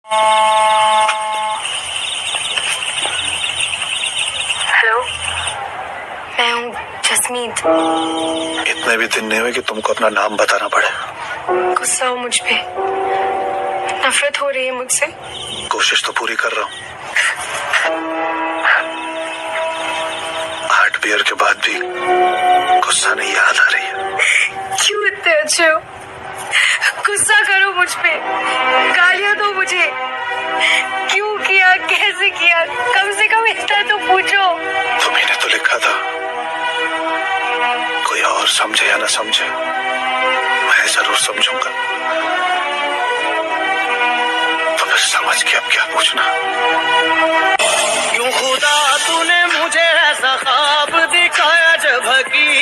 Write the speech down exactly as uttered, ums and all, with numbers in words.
Hello, मैं हूँ जसमीत। इतने भी दिन नहीं हुए कि तुमको अपना नाम बताना पड़े। गुस्सा हो मुझ पे, नफरत हो रही है मुझसे। कोशिश तो पूरी कर रहा हूँ। आठ बियर के बाद भी गुस्सा नहीं याद आ रही है। क्यों इतने अच्छे हो? गुस्सा करो मुझ पे, गालियां दो मुझे। क्यों किया, कैसे किया, कम से कम इतना तो पूछो। तुम्हें तो लिखा था, कोई और समझे या ना समझे, मैं जरूर समझूंगा। तो फिर समझ के अब क्या पूछना। क्यों खुदा तूने मुझे ऐसा ख्वाब दिखाया जब हकीकत